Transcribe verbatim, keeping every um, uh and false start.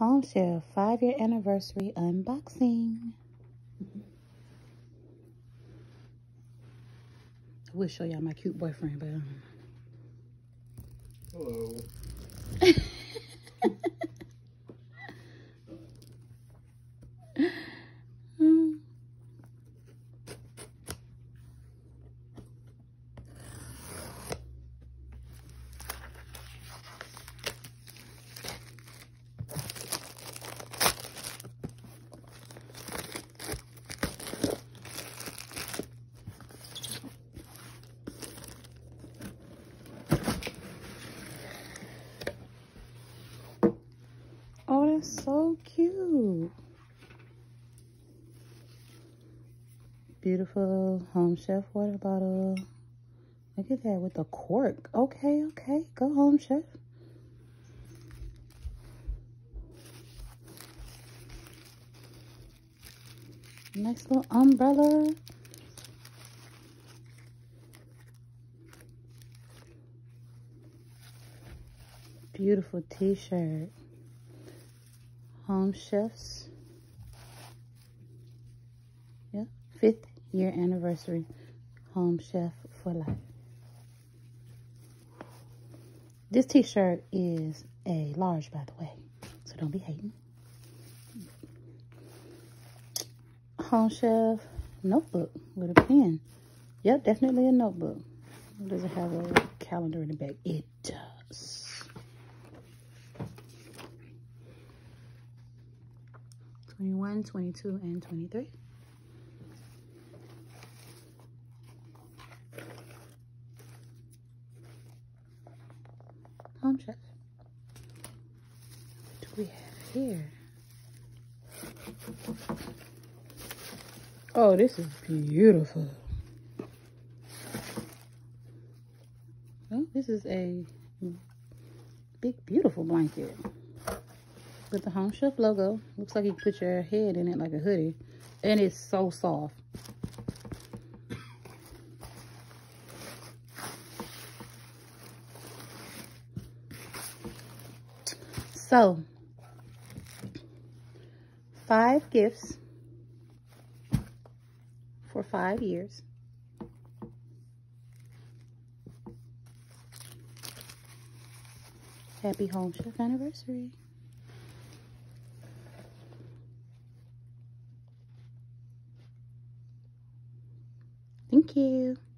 Home Chef five year anniversary unboxing. I will show y'all my cute boyfriend, but um... hello. Oh, that's so cute. Beautiful Home Chef water bottle. Look at that with the cork. Okay, okay. Go Home Chef. Nice little umbrella. Beautiful t-shirt. Home Chef's, yeah, fifth year anniversary. Home Chef for life. This t-shirt is a large, by the way, so don't be hating. Home Chef notebook with a pen. Yep, definitely a notebook. Does it have a calendar in the back? It does. twenty-one, twenty-two, and twenty-three. Home Chef. What do we have here? Oh, this is beautiful. Oh, this is a big, beautiful blanket with the Home Chef logo. Looks like you put your head in it like a hoodie. And it's so soft. So, five gifts for five years. Happy Home Chef anniversary. Thank you.